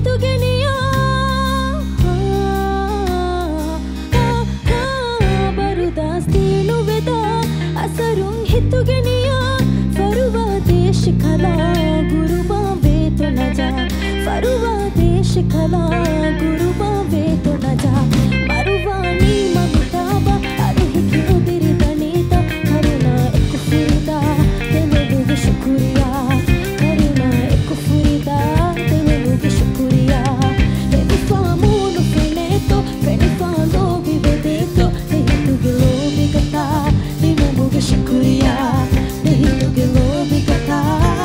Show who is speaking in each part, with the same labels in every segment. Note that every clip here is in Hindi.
Speaker 1: हितुगेनिया बरुदास्ती नुवेदा असरुं हितुगेनिया फरुवा देश खला गुरुबा वेतो न जा फरुवा देश खला गुरुबा वेतो न जा मरुवानी ममताबा अरुहिकी उदिरी दनीता करुणा एक फुरिदा तेलुगु शुक्रिया करुणा एक फुरिदा तेलुगु शुक्रिया एविफामुनु फेनेतो फेनिफालो विवेदेतो हितुगिलो बिगता तेलुगु शुक्रिया हितुगिलो बिगता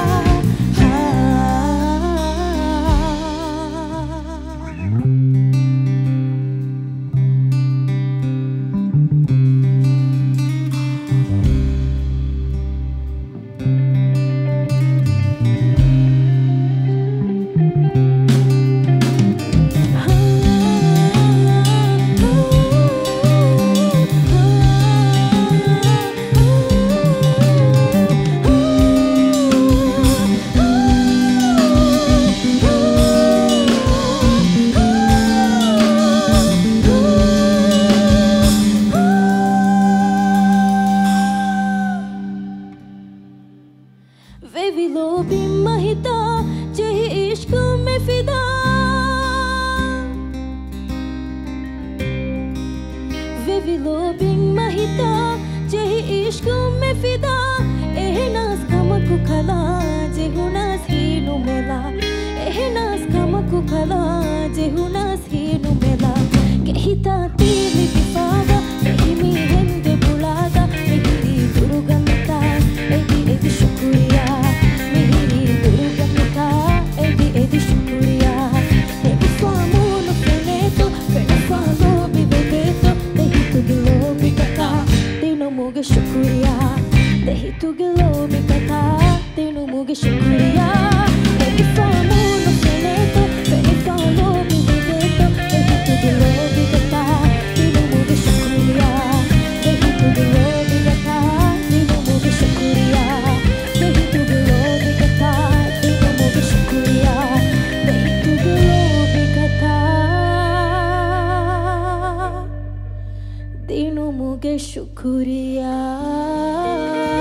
Speaker 1: वेविलो बिम्महिता जही इश्क में फिदा वेविलो बिम्महिता जही इश्क में फिदा एहनास कमकु खला जेहुनास हीनु मेला एहनास कमकु खला जेहुनास हीनु मेला केहिता तीली दिफावा केहिमी हेंदे बुलादा मेहिरी दुरुगंता एदी शुक्रिया शुक्रिया दही तुगिलो बिकता तेनु मुगे शुक्रिया एविफामुनु फेनेतो फेनिफालो बिवेदेतो दही तुगिलो बिकता तेनु मुगे शुक्रिया दही तुगिलो बिकता तेनु मुगे शुक्रिया दही तुगिलो बिकता तेनु मुगे शुक्रिया दही तुगिलो बिकता तेनु मुगे शुक्रिया